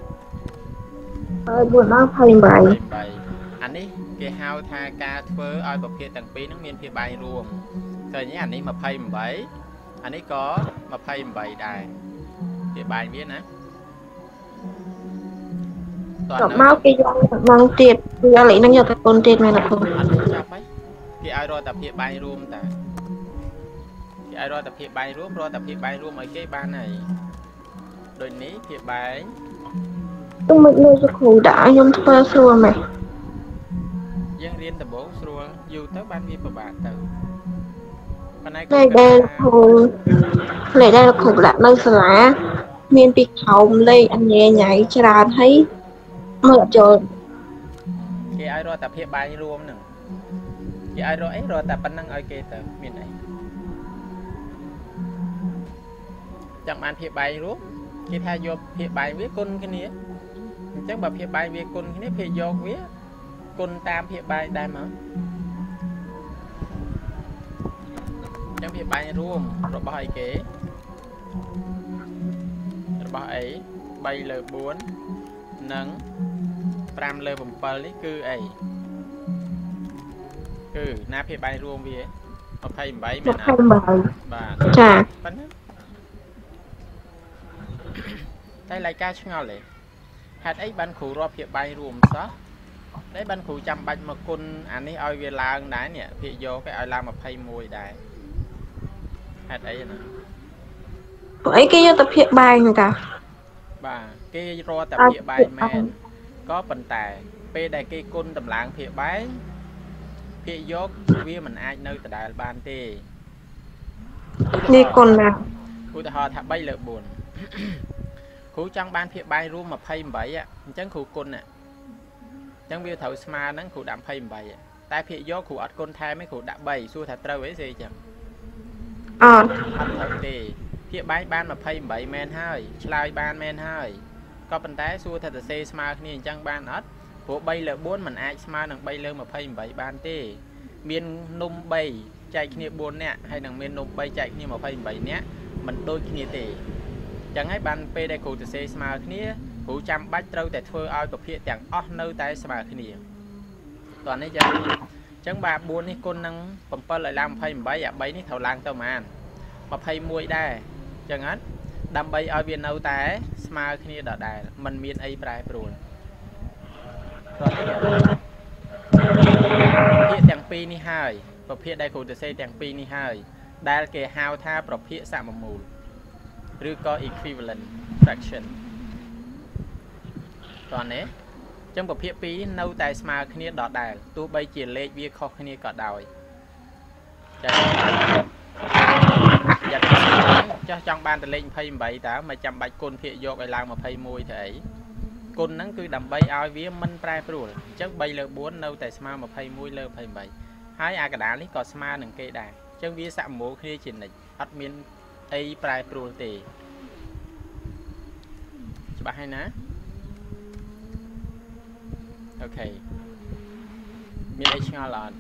Buồn đón phơi bày. Anh ấy cái hao tha ca phơ ai bậc kia tầng pi nó miên phía bay ruộng. Thời nhé anh ấy mà phơi bấy. Anh ấy có mà phơi bày đài. Phía bay biết nè. Mau cái mang tiệt ra lấy năng nhờ các con tiệt này là không. Anh ấy chọc ấy. Cái ai rồi tập phía bay ruộng ta. Cái ai rồi tập phía bay ruộng rồi tập phía bay ruộng ở cái ban này. Đôi ní phía bay. Tôi mới nuôi cho khủ đã nhung thơ xưa mày. Dân riêng tập bố xua dù tới ban viên của bạn từ. Này đây là khủ. Này đây là khủ lạ nơi xa lá. Miền bị khổng lây anh nhẹ nhảy ra thấy mở trời. Khi ai rồi tập hiệp bài luôn nè. Khi ai rồi ấy rồi tập bắn năng ở kê tờ miền này. Chẳng bàn hiệp bài luôn. Khi thay vô hiệp bài viết côn cái này. Chắc bập hiệp bài viết côn cái này phía vô viết. Côn tam hiệp bài đai mà. Chẳng hiệp bài luôn. Rồi bỏ ấy kế. Rồi bỏ ấy. Bay lờ 4 nâng 5 lờ 7 នេះគឺអីគឺណាភាពបាយរួមវា28មែនណាបាទចាប៉ុណ្ណាតែឡៃការឆ្ងល់ទេហេតុអីបានគ្រូរាប់ភាពបាយរួមសោះតែបានគ្រូចាំបាច់មកគុណអានេះឲ្យវាឡើងដែរនេះភាគយកគេឲ្យឡើង21ដែរហេតុអីណាពួកអីគេយកទៅភាគបាយហ្នឹងតាបាទគេរកតែភាគបាយមែនក៏ប៉ុន្តែពេលដែលគេគុណតម្លើងភាគបាយភាគយកវាមិនអាចនៅដដែលបានទេនេះគុណណាឧទាហរណ៍ថា3លើ4គ្រូចង់បានភាគបាយរួម28អញ្ចឹងគ្រូគុណអញ្ចឹងវាត្រូវស្មើហ្នឹងគ្រូដាក់28តែភាគយកគ្រូអត់គុណថែមទេគ្រូដាក់3សួរថាត្រូវអីស្អីចឹងអត់ត្រូវទេភាគបាយបាន28មែនហើយឆ្លើយបានមែនហើយក៏ប៉ុន្តែសួរថាសរសេរស្មើគ្នាអញ្ចឹងបានអត់ព្រោះ3លើ4មិនអាចស្មើនឹង3លើ28បានទេមាននំ3ចែកគ្នា4នាក់ហើយនឹងមាននំ3ចែកគ្នា28នាក់មិនដូចគ្នាទេអញ្ចឹងហើយបានពេលដែលគ្រូសរសេរស្មើគ្នាគ្រូចាំបាច់ត្រូវតែធ្វើឲ្យប្រភេទទាំងអស់នៅតែស្មើគ្នាតោះនេះចឹងអញ្ចឹងបាទ4នេះគុណនឹង7ឲ្យឡើង28អា3នេះត្រូវឡើងទៅប៉ុន្មាន21ដែរចឹងអត់ដើម្បីឲ្យវានៅតែស្មើគ្នាដដែលมันមានអីប្រែប្រួលតោះភាគទាំងពីរនេះហើយប្រភេទដែលគ្រូសរសេរទាំងពីរនេះហើយដែលគេហៅថាប្រភេទសមមូលឬក៏ equivalent fraction តោះនេះចឹងប្រភេទពីរនៅតែស្មើគ្នាដដែលទោះបីជាលេខវាខុសគ្នាក៏ដោយចា៎យ៉ាចាស់ចង់បានតលេខ28តើមិនចាំបាច់គុណភាគយកឲ្យឡើង21ទៅអីគុណហ្នឹងគឺដើម្បីឲ្យវាមិនប្រែប្រួលអញ្ចឹង3លើ4នៅតែស្មើ21លើ28ហើយអាកដាលនេះក៏ស្មើនឹងគេដែរអញ្ចឹងវាសមមូលគ្នាជានិច្ចអត់មានអីប្រែប្រួលទេច្បាស់ហើយណាអូខេមានអីឆ្ងល់អត់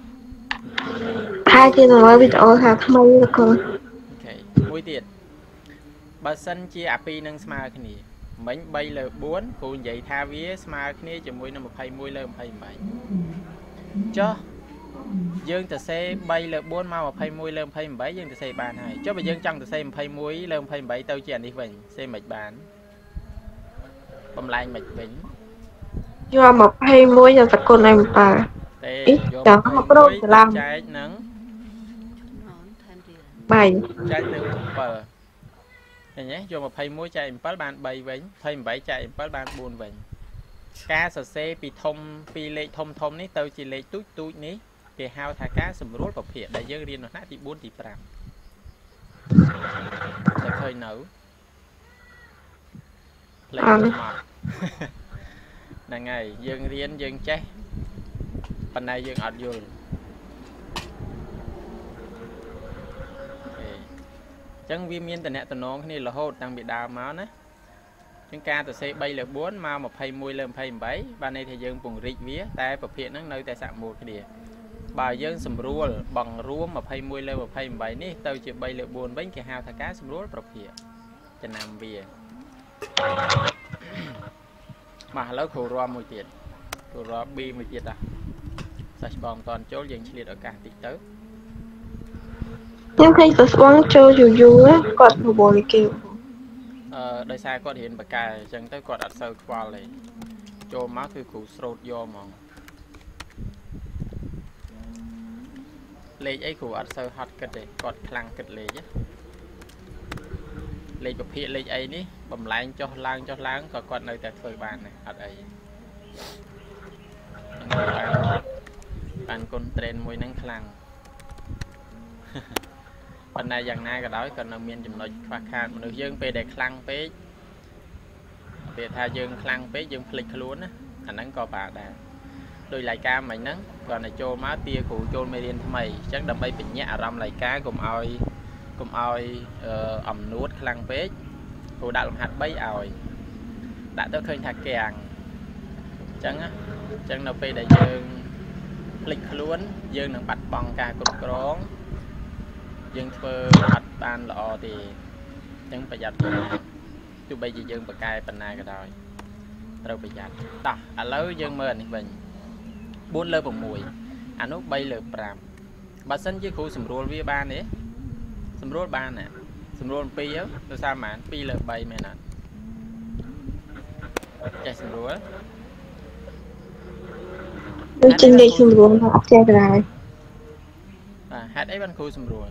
ថាជានៅវីដេអូថាថ្មីលោកគ្រូមួយទៀតបើសិនជាអា2នឹងស្មើគ្នាមិញ3លើ4គ្រូនិយាយថាវាស្មើគ្នាជាមួយនឹង21លើ28ចុះយើងទៅសេ3លើ4មក21លើ28យើងទៅសេបានហើយចុះបើយើងចង់ទៅសេ21លើ28ទៅជាអានេះវិញសេមិនបានបំលែងមិនវិញយក21យកសកុនឲ្យ7 ទេយកមកប្រូចឡើងចែកនឹង3ចែកទៅ7ឃើញទេយក21ចែក7បាន3វិញ28ចែក7បាន4វិញការសរសេរពីធំពីលេខធំធំនេះទៅជាលេខទូចទូចនេះគេហៅថាការសម្រួលប្រភេទដែលយើងរៀននៅថ្នាក់ទី4ទី5តែឃើញនៅលេខមកហ្នឹងហើយយើងរៀនយើងចេះប៉ុន្តែយើងអត់យល់អញ្ចឹងវាមានតំណែងគ្នារហូតតាំងពីដើមមកណាអញ្ចឹងការសរសេរ3លើ4មក21លើ28បានន័យថាយើងពង្រីកវាតែប្រភេទហ្នឹងនៅតែសមមូលគ្នាបើយើងសម្រួលបង្រួម21លើ28នេះទៅជា3លើ4វិញគេហៅថាការសម្រួលប្រភេទចំណាំវា mà lớp khổ ro một tiệt khổ ro bi một tiệt à sạch bom toàn chỗ dừng liệt ở cả tịch tới nhưng khi tôi xuống chơi dù á còn một bộ này kêu đời xa có hiện bạc cài chẳng tới còn đặt sâu qua lại cho máคือ khủ sốt vô mong lấy ấy khủ ăn sâu hot cất để còn khăng cất lấy chứ lấy bậc hiện lấy ấy ní bầm láng cho láng còn nơi tại phơi bàn này hot ấy bàn con trend môi nắng khăng bên này dạng này cái đó còn là miền chùm nói khoa khan mà được dương về để khăng pé về tha dương khăng pé dương phịch luôn á anh nắng co bà đà đôi lại ca mày nắng còn này cho má tia cụ cho mày điên mày chắc đâm bay bị nhẹ râm lại cá cùng oi ẩm nuốt khăng pé cụ đã làm hạt bấy oi đã tới khơi thạc kèng chẳng á chẳng nào về để dương phịch luôn dương đừng bắt bằng cả cột cóng dương phơi mặt ban lọ thì chẳng phải giặt chú bây giờ dương bạc cài bên này cái đòi đâu phải giặt ta lấy dương mơ này mình 4 លើ 6 អានោះ 3 លើ 5 បើសិនជាគ្រូសម្រួលវាបានទេសម្រួលបានណាសម្រួល 2 ទៅដោយសារប៉ុន្មាន 2 លើ 3 មែនអត់ចេះសម្រួលដូចជាលេខសម្រួលថាអត់ចេះដែរបាទហេតុអីបានគ្រូសម្រួល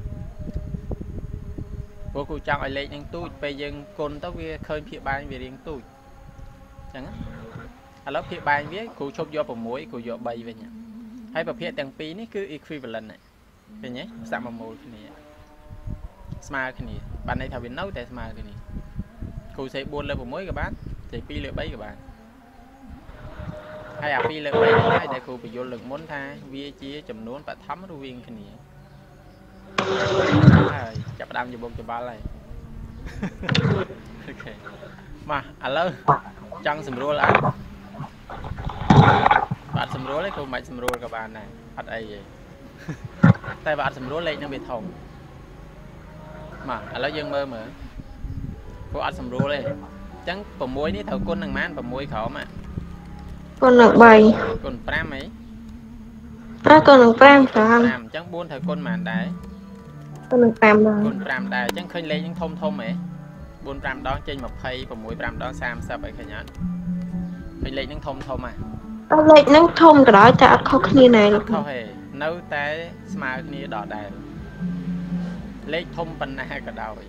ព្រោះគ្រូចង់ឲ្យលេខនឹងទូចពេលយើងគុណទៅវាឃើញភាគបែងវារៀងទូចអញ្ចឹងឥឡូវភាគបែងវាគ្រូឈប់យក 6 គ្រូយក 3 វិញហើយប្រភេទទាំងពីរនេះគឺ equivalent ឃើញទេសមមូលគ្នាស្មើគ្នាបានន័យថាវានៅតែស្មើគ្នាគ្រូសេ 4 លើ 6 ក៏បានសេ 2 លើ 3 ក៏បានហើយអា 2 លើ 3 នេះហើយដែលគ្រូបញ្យល់លើកមុនថាវាជាចំនួនបឋមរវាងគ្នាហើយចាប់ផ្ដើមច្បុកច្បល់ហើយអូខេមកឥឡូវចង់សម្រួលអត់បាត់សម្រួលឯងគ្រូមិនសម្រួលក៏បានដែរអត់អីទេតែបើអត់សម្រួលលេខនឹងវាធំមកឥឡូវយើងមើលព្រោះអត់សម្រួលទេអញ្ចឹង 6 នេះត្រូវគុណនឹងម៉ាន 6 ក្រោមគុណនឹង 3 គុណ 5 អីគុណនឹង 5 ក្រោម 5អញ្ចឹង 4 ត្រូវគុណម៉ានដែរគុណនឹង 5 ដែរគុណ 5 ដែរអញ្ចឹងឃើញលេខនឹងធំហ៎ 4 5 ដងចេញ 20 6 5 ដង 30 អីឃើញអត់ឃើញលេខនឹងធំហ៎លេខនឹងធំក៏ដោយតែអត់ខុសគ្នាណាខុសទេនៅតែស្មើគ្នាដដែលលេខធំប៉ុណ្ណាក៏ដោយឲ្យ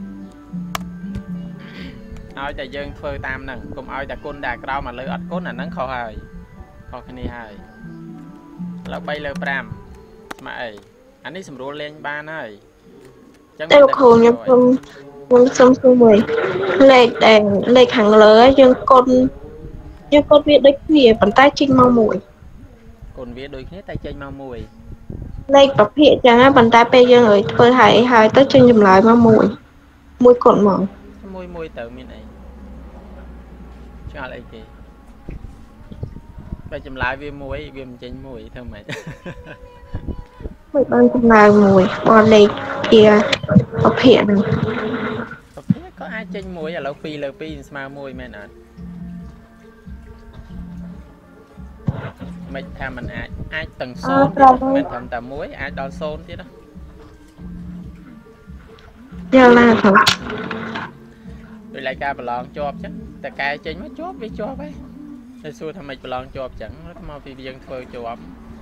តែយើងធ្វើតាមហ្នឹងកុំឲ្យតែគុណតែក្រោមមកលើអត់គុណអាហ្នឹងខុសហើយខុសគ្នាហើយឥឡូវ 3 លើ 5 ស្មើអីអានេះសម្រួលលេងបានហើយអញ្ចឹងតែគ្រូខ្ញុំសុំមួយលេខដែលលេខខាងលើយើងគុណវាដូចគ្នាប៉ុន្តែចេញមកមួយគុណវាដូចគ្នាតែចេញមកមួយលេខប្រភេទចឹងប៉ុន្តែពេលយើងធ្វើហើយទៅចេញចម្លើយមកមួយគុណមកមួយទៅមានអីឆ្ងល់អីគេបើចម្លើយវាមួយវាមិនចេញមួយធ្វើម៉េចមិនបានចម្លើយមួយបនលេខជាប្រភេទហ្នឹងប្រភេទក៏អាចចេញមួយឥឡូវ 2 លើ 2 ស្មើ1មែនអត់មិនថាมันអាចទាំង0ទៀតមិនត្រឹមតែ1អាចដល់0ទៀតណាយ៉ាងណាទៅដោយឡែកការប្រឡងជាប់ចឹងតែកែចេញមកជាប់វាជាប់ហើយតែសួរថាមិនប្រឡងជាប់ចឹងមកពីយើងធ្វើជាប់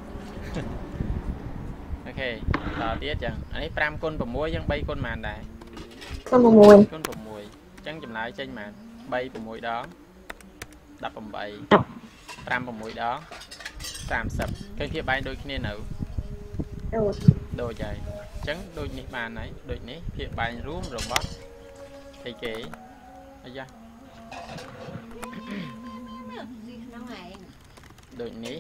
អូខេតទៀតចឹងអានេះ5គុណ6យ៉ាង3គុណប៉ុន្មានដែរគុណ6 គុណ6ចឹងចម្លើយចេញប៉ុន្មាន3 6ដង18 5 6ដង30ឃើញភាពបែងដូចគ្នានៅដូចហើយអញ្ចឹងដូចនេះបានហើយដូចនេះភាពបែងរួមរបស់អីគេអាយ៉ាដូចនេះ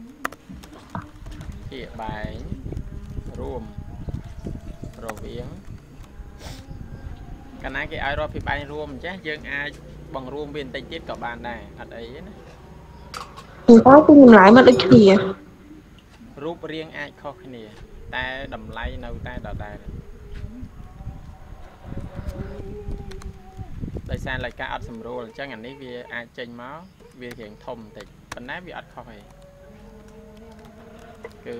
ភាពបែងរួមរវាងកាលណាគេឲ្យរកភាពបែងរួមអញ្ចឹងយើងអាចបង្រួមវាបន្តិចទៀតក៏បានដែរអត់អីទេណាតើគឺចម្លើយមកដូចគ្នារូបរាងអាចខុសគ្នាតែតម្លៃនៅតែដដែលដោយសារលកាអត់សម្រួលអញ្ចឹងអានេះវាអាចចេញមកវារៀងធំបន្តិចប៉ុន្តែវាអត់ខុសទេគឺ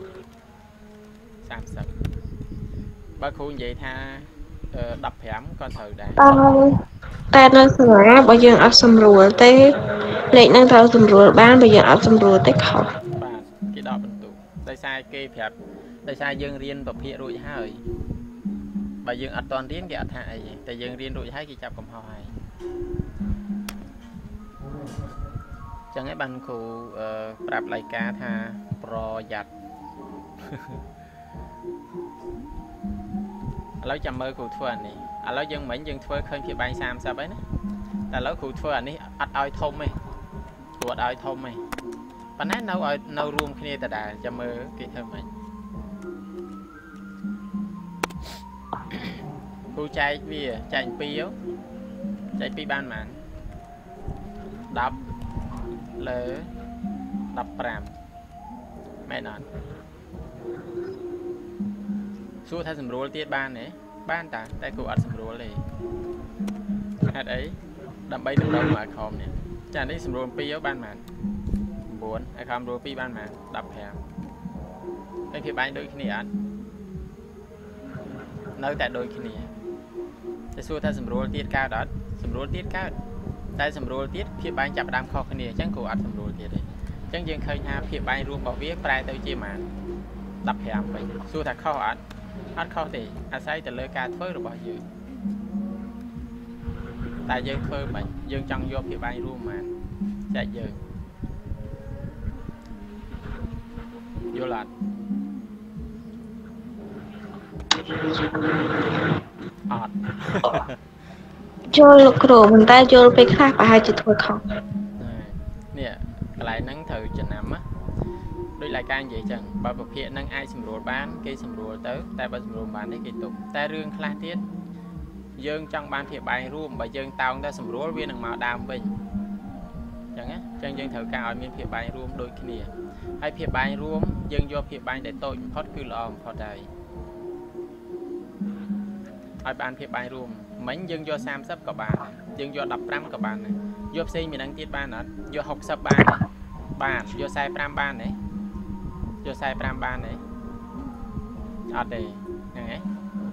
30បើគ្រូនិយាយថា15ក៏ត្រូវដែរតែនៅសាលាបើយើងអត់សម្រួលទេលេខនឹងត្រូវសម្រួលបានបើយើងអត់សម្រួលទេខុសបាទគេដកបន្ទុកដោយសារគេប្រាប់ដោយសារយើងរៀនប្រភេទរួចហើយបើយើងអត់តន់រៀនគេអត់ថាអីទេតែយើងរៀនរួចហើយគេចាប់កំហុសហើយចឹងឯងបានគ្រូប្រាប់លៃកាថាប្រយ័ត្នឥឡូវចាំមើលគ្រូធ្វើអានេះឥឡូវយើងមិញយើងធ្វើឃើញភាពបែង30ហើយណាតែឥឡូវគ្រូធ្វើអានេះអត់ឲ្យធំទេគ្រូអត់ឲ្យធំទេប៉ុន្តែនៅរួមគ្នាដដែលចាំមើលគេធ្វើមិនគ្រូចែកវាចែក2ចែក2បានប៉ុន្មាន10លើ15មែនអត់សួរថាសម្រួលទៀតបានទេបានតែគ្រូអត់សម្រួលទេហេតុអីដើម្បីតម្រូវមកខំនេះចានេះសម្រួល2បានប៉ុន្មាន9ហើយខំរួល2បានប៉ុន្មាន15ហើយភាពបែងដូចគ្នាអត់នៅតែដូចគ្នាតែសួរថាសម្រួលទៀតកើតអត់សម្រួលទៀតកើតតែសម្រួលទៀតភាពបែងចាប់ដើមខុសគ្នាអញ្ចឹងគ្រូអត់សម្រួលទៀតទេអញ្ចឹងយើងឃើញថាភាពបែងរួមរបស់វាប្រែទៅជាប៉ុន្មាន15វិញសួរថាខុសអត់ខុសទេអាស្រ័យទៅលើការធ្វើរបស់យើងតែយើងធ្វើមិនយើងចង់យកភាពបែងរួមប៉ុន្មានចែកយើងយល់អត់អត់យល់លោកគ្រូប៉ុន្តែយល់ពេលខ្លះប្រហែលជាធ្វើខុសនេះកន្លែងហ្នឹងត្រូវចំណាំណាដូចឡៃកានិយាយចឹងបើប្រភេទហ្នឹងអាចសម្រួលបានគេសម្រួលទៅតែបើសម្រួលបានទេគេទុកតែរឿងខ្លះទៀតយើងចង់បានភាពបែងរួមបើយើងតោងតែសម្រួលវានឹងមកដើមវិញចឹងណាចឹងយើងត្រូវការឲ្យមានភាពបែងរួមដូចគ្នាហើយភាពបែងរួមយើងយកភាពបែងដែលតូចបំផុតគឺល្អបំផុតហើយឲ្យបានភាពបែងរួមមិញយើងយក30ក៏បានយើងយក15ក៏បានយកផ្សេងមាននឹងទៀតបានអត់យក60បានបានយក45បានទេយក45បានទេអត់ទេហ្នឹងឯង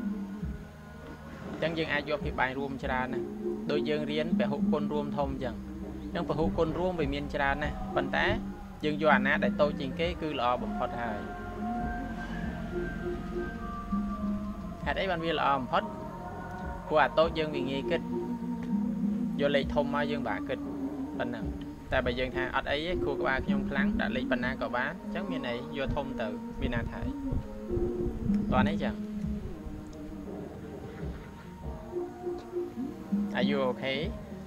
អញ្ចឹងយើងអាចយកភាពបែងរួមច្រើនណាស់ដូចយើងរៀនពហុគុណរួមធំអញ្ចឹងពហុគុណរួមវាមានច្រើនណាស់ប៉ុន្តែយើងយកអាណាដែលតូចជាងគេគឺល្អបំផុតហើយហេតុអីបានវាល្អបំផុតព្រោះអាតូចយើងវាងាយគិតយកលេខធំមកយើងបាក់គិតប៉ុណ្ណឹងតែបើយើងថាអត់អីទេគ្រូក្បាលខ្ញុំខ្លាំងដាក់លេខប៉ុណ្ណាក៏បានអញ្ចឹងមានអីយកធំទៅមានណាថៃតោះនេះចឹង Are you okay?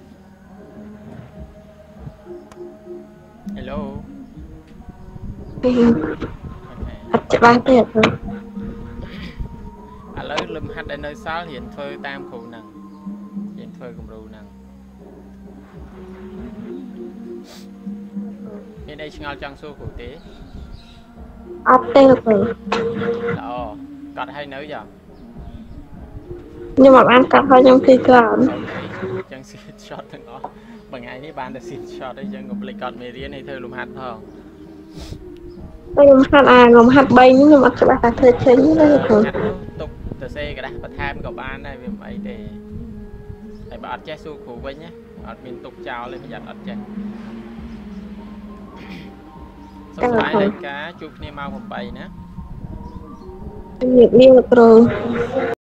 Hello អត់ច្បាស់ទេឥឡូវលំហាត់ដែលនៅសល់រៀនធ្វើតាមគ្រូហ្នឹងរៀនធ្វើគំរូហ្នឹងមានអីឆ្ងល់ចង់សួរគ្រូទេអត់ទេលោកគ្រូល្អកត់ឲ្យនៅចាខ្ញុំអត់បានកាត់ហើយខ្ញុំគិតក្រោមអញ្ចឹង screenshot ទាំងអស់មួយថ្ងៃនេះបានតែ screenshot អីចឹងកុំភ្លេចកត់មេរៀនឲ្យធ្វើលំហាត់ផងខ្ញុំហាត់លំហាត់3នេះខ្ញុំអត់ច្បាស់ថាធ្វើចេញទេលោកគ្រូទុកទៅសេក្រាស់បន្ថែមក៏បានដែរវាមិនអីទេហើយបើអត់ចេះសួរគ្រូវិញណាអត់មានទុកចោលទេប្រយ័ត្នអត់ចេះសុខសប្បាយហើយការជួបគ្នាម៉ោង8ណាជំរាបលាលោកគ្រូ